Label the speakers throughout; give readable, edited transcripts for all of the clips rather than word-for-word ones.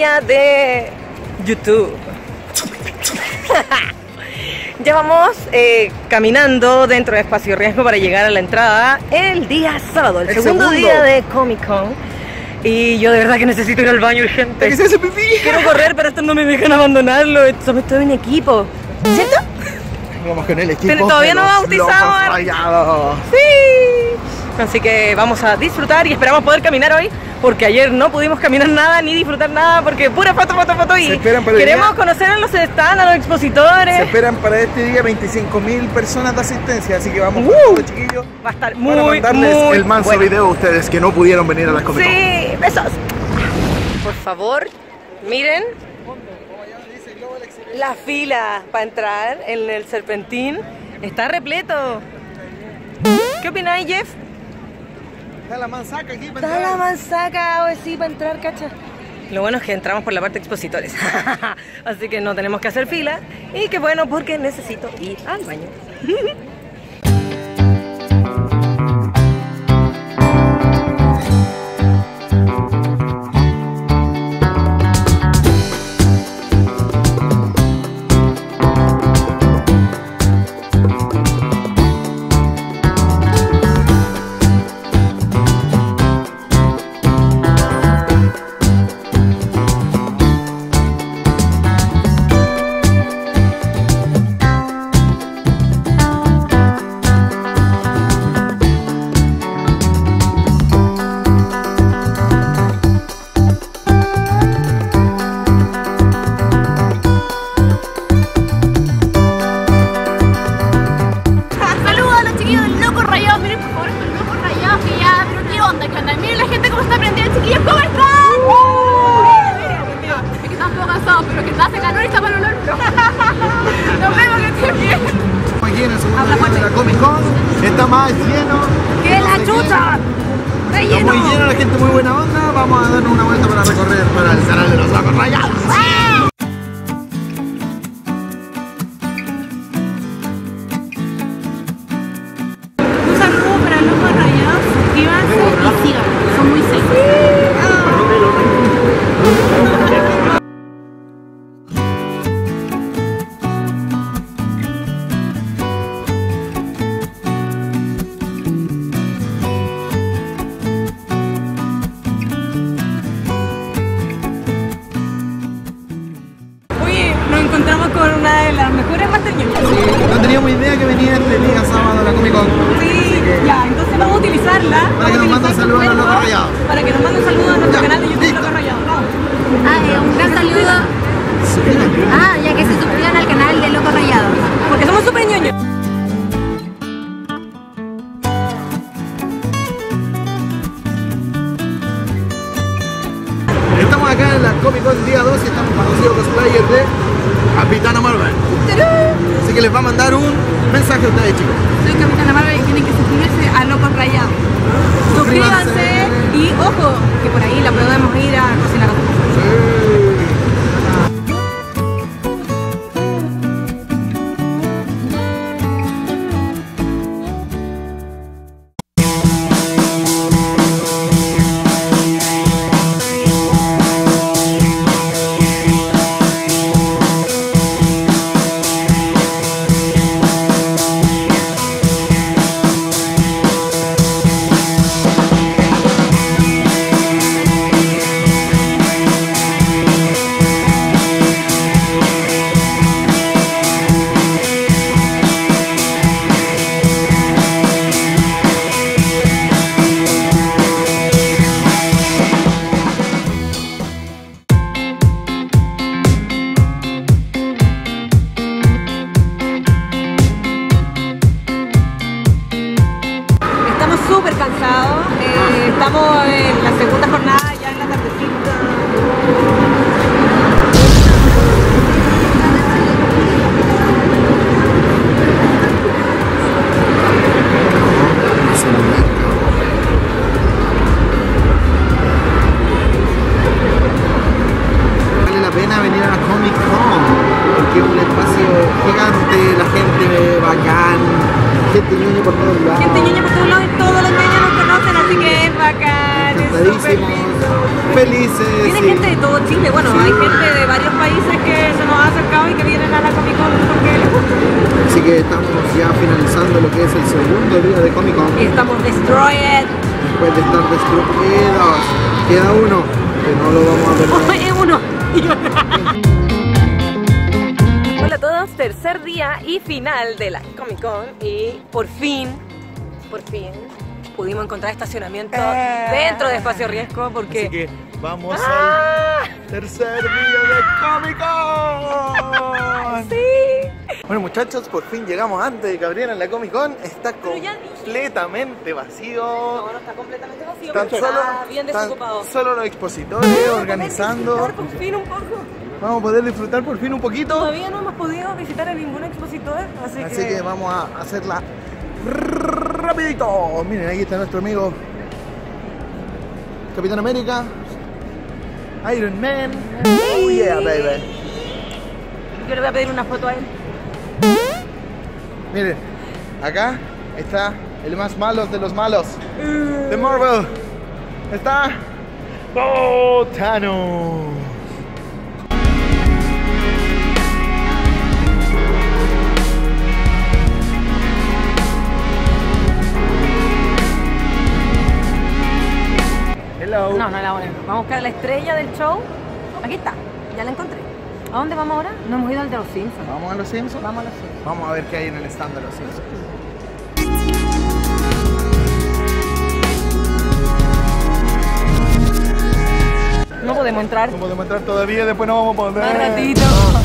Speaker 1: historia de YouTube. Ya vamos caminando dentro de Espacio Riesgo para llegar a la entrada el día sábado, el segundo día de Comic Con. Y yo de verdad que necesito ir al baño urgente.
Speaker 2: ¿Qué se hace pipí?
Speaker 1: Quiero correr, pero estos no me dejan abandonarlo. Somos todo un equipo, ¿cierto?
Speaker 2: Vamos con el equipo.
Speaker 1: Pero todavía no bautizamos. Sí. Así que vamos a disfrutar y esperamos poder caminar hoy, porque ayer no pudimos caminar nada ni disfrutar nada, porque pura foto y queremos conocer a los stands, a los expositores.
Speaker 2: Se esperan para este día 25.000 personas de asistencia, así que vamos con todos, chiquillos.
Speaker 1: Va a estar
Speaker 2: para mandarles el manso
Speaker 1: bueno
Speaker 2: video a ustedes que no pudieron venir a las Comic Con.
Speaker 1: Sí, besos. Por favor, miren la fila para entrar en el Serpentín. Está repleto. ¿Qué opináis, Jeff?
Speaker 2: Está la manzaca aquí para
Speaker 1: entrar. Está la manzaca, hoy sí, para entrar, cacha. Lo bueno es que entramos por la parte de expositores. Así que no tenemos que hacer fila. Y qué bueno, porque necesito ir al baño.
Speaker 2: Está más lleno
Speaker 1: ¡que la chucha! ¡Está lleno!
Speaker 2: Muy lleno, la gente muy buena onda. Vamos a darnos una vuelta para recorrer para el canal de los Locos Rayados.
Speaker 3: Un saludo para los Locos Rayados. Suscríbanse y sigan. Son muy secos. Encontramos con una de las mejores materiales.
Speaker 2: Sí, no teníamos idea que venía este día sábado a la Comic Con.
Speaker 3: Sí, ya, entonces vamos a utilizarla.
Speaker 2: Para que nos manden saludos a los Locos Rayados.
Speaker 3: Para que nos manden saludos a nuestro canal de YouTube Locos Rayados.
Speaker 4: Un gran saludo. Ya que se suscriban al canal de Locos Rayados.
Speaker 3: Porque somos súper ñoños.
Speaker 2: Estamos acá en la Comic Con día 2 y estamos conocidos cosplayers de Capitana Marvel. Así que les va a mandar un mensaje a ustedes, chicos.
Speaker 3: Soy Capitana Marvel y tienen que suscribirse a Locos Rayados. Suscríbanse y ojo, que por ahí la podemos ir a cocinar. Súper cansado, estamos en la segunda jornada ya en la tardecita.
Speaker 2: Vale la pena venir a la Comic Con porque es un espacio gigante, la gente bacán, gente ñoña por todos lados.
Speaker 3: Gente ñoña por todos lados y todos los ñoños nos conocen, así que es bacán, es súper lindo.
Speaker 2: Felices.
Speaker 3: Viene
Speaker 2: Sí.
Speaker 3: gente de todo Chile, bueno,
Speaker 2: Sí.
Speaker 3: hay gente de varios países que se nos ha acercado y que vienen a la Comic Con porque les gusta.
Speaker 2: Así que estamos ya finalizando lo que es el segundo día de Comic Con.
Speaker 3: Y estamos destroyed.
Speaker 2: Después de estar destruidos. Queda uno, que no lo vamos a perder.
Speaker 3: Es uno.
Speaker 1: Hola a todos, tercer día y final de la Comic Con y por fin pudimos encontrar estacionamiento dentro de Espacio Riesgo porque...
Speaker 2: Así que vamos al tercer día de Comic Con.
Speaker 1: ¡Sí!
Speaker 2: Bueno muchachos, por fin llegamos antes de que abrieran la Comic Con. Está
Speaker 1: Pero ya dije.
Speaker 2: completamente vacío.
Speaker 1: No, no está completamente vacío,
Speaker 2: Están
Speaker 1: pero está bien desocupado.
Speaker 2: solo los expositores organizando.
Speaker 1: Vamos a poder disfrutar por fin un poco.
Speaker 2: Vamos a poder disfrutar por fin un poquito.
Speaker 1: Todavía no hemos podido visitar a ningún expositor,
Speaker 2: Así que vamos a hacerla rapidito. Miren, ahí está nuestro amigo Capitán América, Iron Man. Oh yeah, baby.
Speaker 1: Yo le voy a pedir una foto a él.
Speaker 2: Miren, acá está el más malo de los malos de Marvel. Está Thanos. Hello.
Speaker 1: No, no la voy a ver. Vamos a buscar la estrella del show. Aquí está, ya la encontré. ¿A dónde vamos ahora? No hemos ido al de los Simpsons.
Speaker 2: ¿Vamos a los Simpsons?
Speaker 1: Vamos a los Simpsons.
Speaker 2: Vamos a ver qué hay en el stand de los Simpsons.
Speaker 1: No podemos entrar.
Speaker 2: No podemos entrar todavía, después no vamos a poder.
Speaker 1: Más ratito.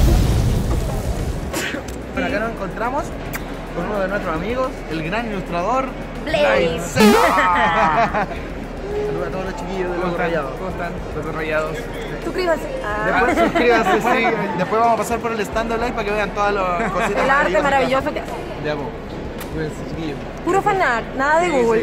Speaker 2: Bueno, acá nos encontramos con uno de nuestros amigos, el gran ilustrador
Speaker 1: Blaze.
Speaker 2: Saluda a todos los chiquillos de Locos Rayados.
Speaker 5: ¿Cómo están? Los Rayados.
Speaker 1: Suscríbanse.
Speaker 2: Después suscríbanse, sí. Después vamos a pasar por el stand de Live para que vean todas las cositas.
Speaker 1: El arte
Speaker 2: maravillosas.
Speaker 1: maravilloso que hace.
Speaker 5: Ya, pues. Cuídense, chiquillos.
Speaker 1: Puro fanart, nada de Google.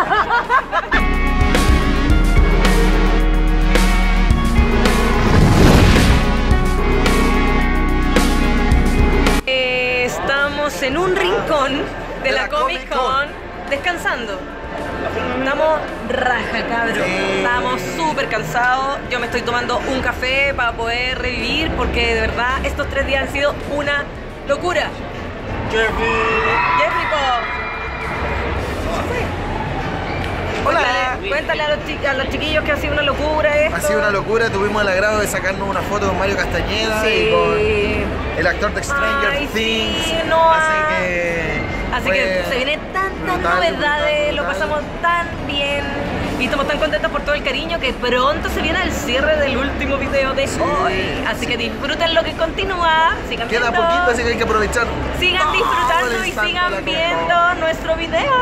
Speaker 1: Estamos en un rincón de la Comic Con descansando. Estamos raja, cabrón. Estamos súper cansados. Yo me estoy tomando un café para poder revivir porque de verdad estos 3 días han sido una locura. Jeffrey Pop.
Speaker 2: Hola.
Speaker 1: Cuéntale a los chiquillos que ha sido una locura esto.
Speaker 2: Ha sido una locura, tuvimos el agrado de sacarnos una foto con Mario Castañeda
Speaker 1: Sí.
Speaker 2: y con el actor de Stranger
Speaker 1: Ay,
Speaker 2: Things.
Speaker 1: sí, no.
Speaker 2: Así
Speaker 1: que
Speaker 2: fue
Speaker 1: se vienen tantas
Speaker 2: brutal,
Speaker 1: novedades,
Speaker 2: brutal,
Speaker 1: lo
Speaker 2: brutal.
Speaker 1: pasamos tan bien y estamos tan contentos por todo el cariño que pronto se viene el cierre del último video de hoy. Así que disfruten lo que continúa, sigan
Speaker 2: Queda
Speaker 1: viendo,
Speaker 2: poquito, así que hay que aprovechar.
Speaker 1: sigan
Speaker 2: todo
Speaker 1: disfrutando
Speaker 2: el
Speaker 1: y
Speaker 2: stand de la
Speaker 1: sigan
Speaker 2: Comic Con.
Speaker 1: viendo nuestro video.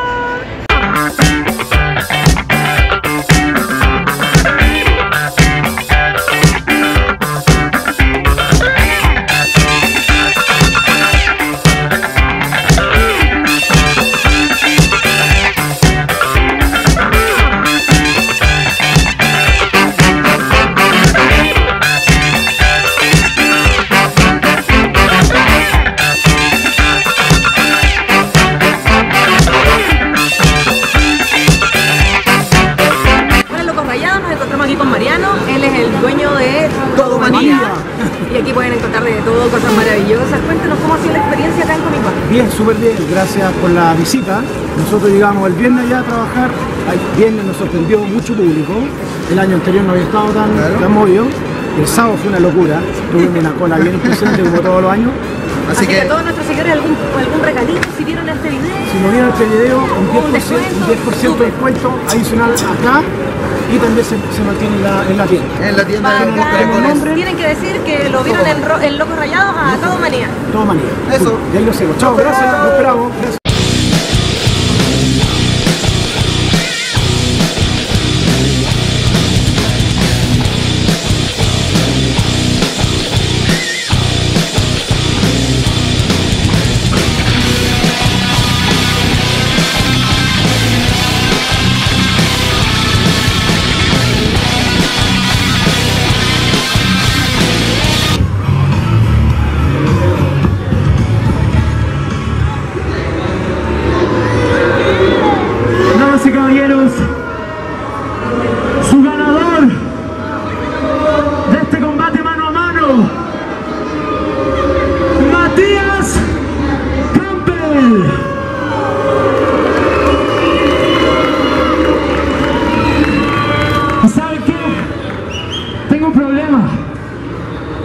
Speaker 1: Hola Locos Rayados, nos encontramos aquí con Mariano, él es el dueño de
Speaker 2: Todo Manía.
Speaker 1: y aquí pueden encontrar de todo, cosas maravillosas. Cuéntenos cómo ha sido la experiencia acá en Comic Con.
Speaker 6: Bien, súper bien, gracias por la visita. Nosotros llegamos el viernes ya a trabajar, el viernes nos sorprendió mucho público, el año anterior no había estado tan movido, el sábado fue una locura, tuvimos una cola bien impresionante como todos los años.
Speaker 1: Así que a todos nuestros seguidores algún regalito si vieron este video.
Speaker 6: Si no vieron este video, un 10% de descuento adicional acá y también se mantiene en la tienda.
Speaker 2: En la tienda de los
Speaker 1: Bacán.
Speaker 2: caracoles.
Speaker 1: Tienen que decir que lo vieron en Locos Rayados a Todo Manía.
Speaker 6: Todo manía.
Speaker 2: Eso.
Speaker 6: Y ahí lo sigo. Chao, gracias, nos esperamos. Gracias.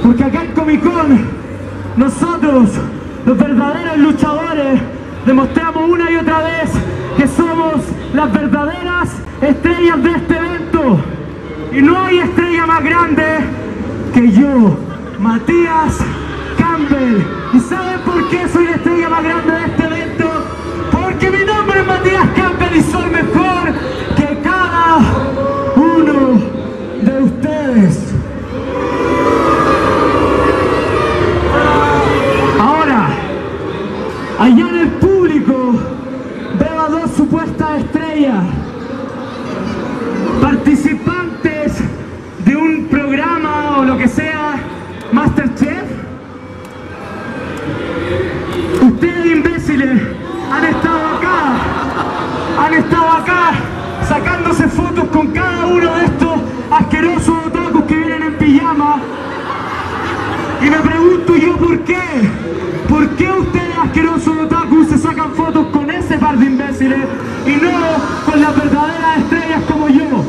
Speaker 7: Porque acá en Comic Con, nosotros, los verdaderos luchadores, demostramos una y otra vez que somos las verdaderas estrellas de este evento. Y no hay estrella más grande que yo, Matías Campbell. ¿Y saben por qué soy la estrella más grande de este evento? Porque mi nombre es Matías Campbell y soy mejor que cada uno de ustedes. Ahora, allá en el público veo a dos supuestas estrellas, participantes de un programa o lo que sea, Masterchef. Ustedes, imbéciles, han estado acá sacándose fotos con cada uno de estos asquerosos otakus que vienen en pijama. Y me pregunto yo por qué. ¿Por qué ustedes, asquerosos otakus, se sacan fotos con ese par de imbéciles y no con las verdaderas estrellas como yo?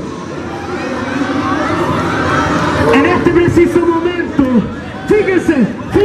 Speaker 7: En este preciso momento, fíjense.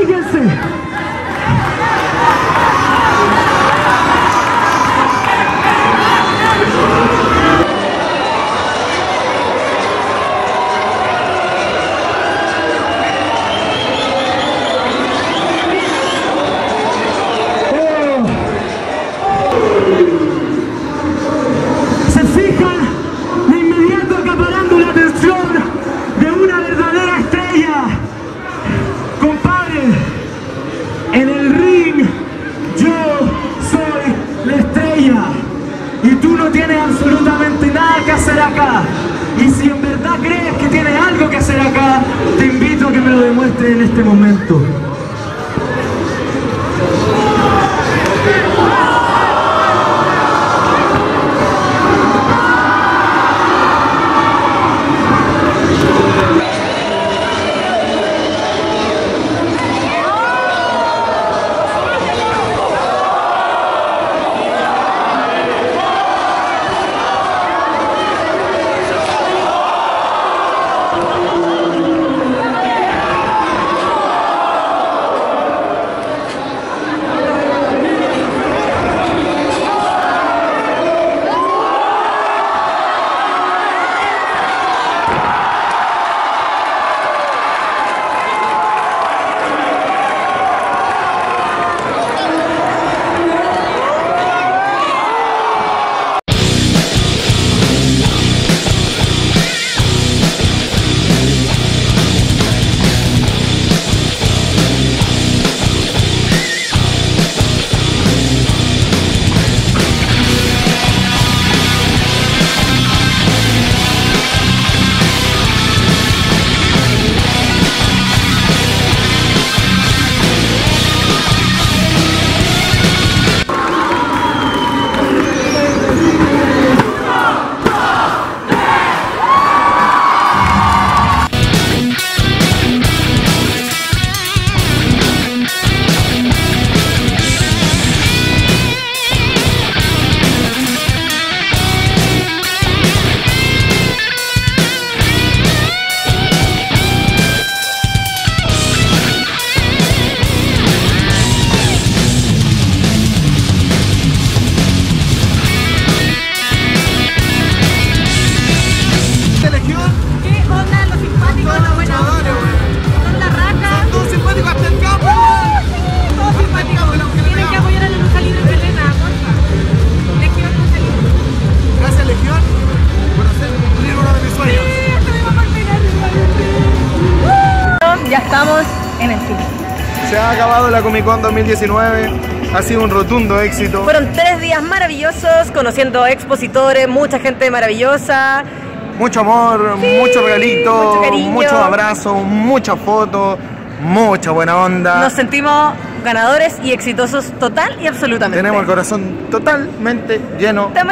Speaker 7: Absolutamente nada que hacer acá. Y si en verdad crees que tienes algo que hacer acá, te invito a que me lo demuestres en este momento.
Speaker 2: Se ha acabado la Comic Con 2019, ha sido un rotundo éxito.
Speaker 1: Fueron 3 días maravillosos, conociendo expositores, mucha gente maravillosa.
Speaker 2: Mucho amor, sí, mucho regalito, muchos abrazos, muchas fotos, mucha buena onda.
Speaker 1: Nos sentimos ganadores y exitosos total y absolutamente.
Speaker 2: Tenemos el corazón totalmente lleno de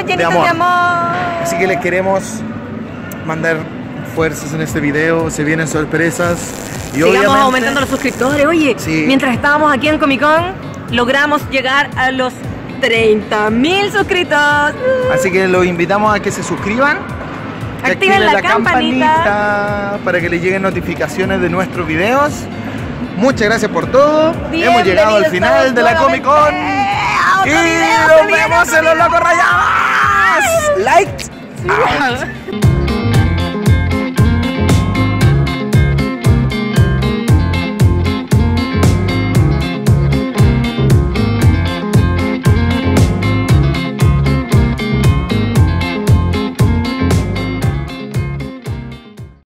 Speaker 2: amor. Así que les queremos mandar fuerzas en este video, se vienen sorpresas. Y
Speaker 1: sigamos aumentando los suscriptores. Oye, sí, mientras estábamos aquí en Comic Con, logramos llegar a los 30.000 suscritos.
Speaker 2: Así que los invitamos a que se suscriban, que
Speaker 1: activen la campanita
Speaker 2: para que les lleguen notificaciones de nuestros videos. muchas gracias por todo. Hemos llegado al final de la Comic Con. Y nos vemos en Los Locos Rayados. Like.